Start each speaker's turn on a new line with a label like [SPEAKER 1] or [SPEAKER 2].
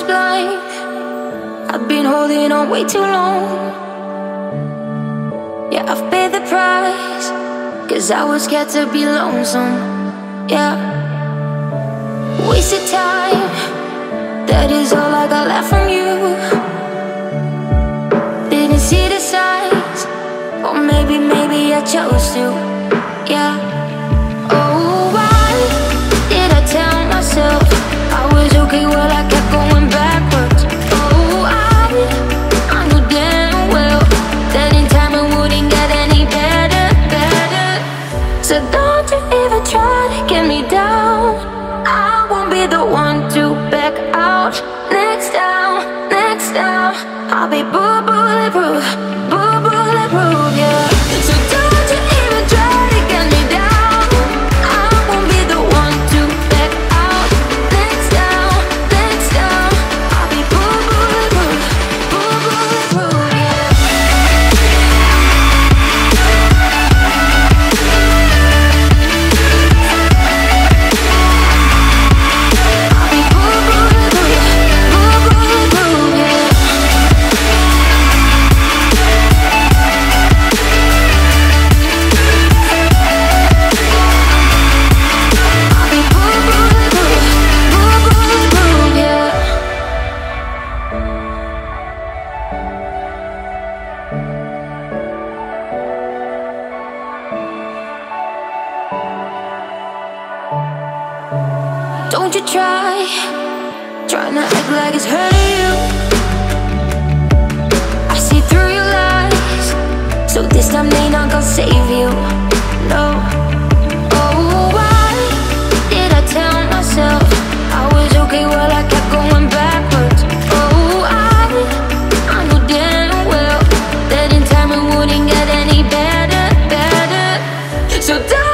[SPEAKER 1] blind. I've been holding on way too long. Yeah, I've paid the price, 'cause I was scared to be lonesome. Yeah, wasted time, that is all I got left from you. Didn't see the signs, or maybe I chose to. Yeah. Oh, why did I tell myself I was okay while I kept going backwards? Oh, I knew damn well that in time it wouldn't get any better. So don't you even try to get me down. I won't be the one to back out. Next down, I'll be bulletproof, bulletproof, yeah. So don't you even try to get me down. I won't be the one to back out. Next down, I'll be bulletproof, bulletproof, yeah. I'll be bulletproof, bulletproof, yeah. I'll be bulletproof, bulletproof, yeah. Don't you trying to act like it's hurting you. I see through your lies, so this time they not gonna save you. No. Oh, why did I tell myself I was okay while I kept going backwards? Oh, I knew damn well that in time it wouldn't get any better. So